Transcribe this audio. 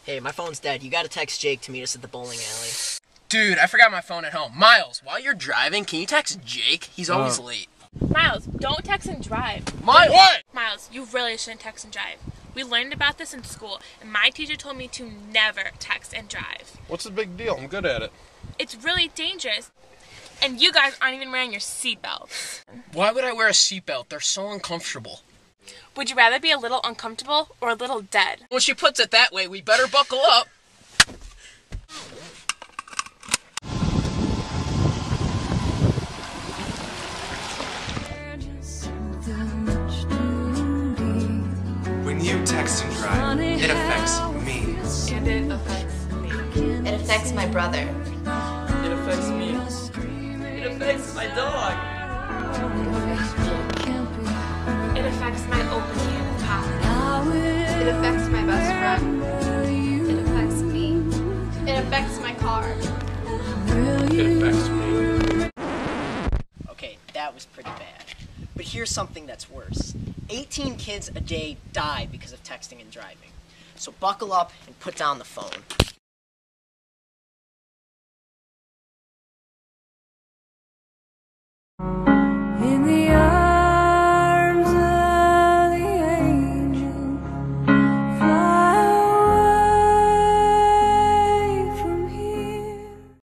Hey, my phone's dead. You gotta text Jake to meet us at the bowling alley. Dude, I forgot my phone at home. Miles, while you're driving, can you text Jake? He's always late. Miles, don't text and drive. Miles! What? Miles, you really shouldn't text and drive. We learned about this in school, and my teacher told me to never text and drive. What's the big deal? I'm good at it. It's really dangerous. And you guys aren't even wearing your seatbelts. Why would I wear a seatbelt? They're so uncomfortable. Would you rather be a little uncomfortable or a little dead? When she puts it that way, we better buckle up. When you text and drive, it affects me. And it affects me. It affects my brother. It affects me. It affects my dog. It affects my open can of pop. It affects my best friend. It affects me. It affects my car. It affects me. Okay, that was pretty bad. But here's something that's worse. 18 kids a day die because of texting and driving. So buckle up and put down the phone.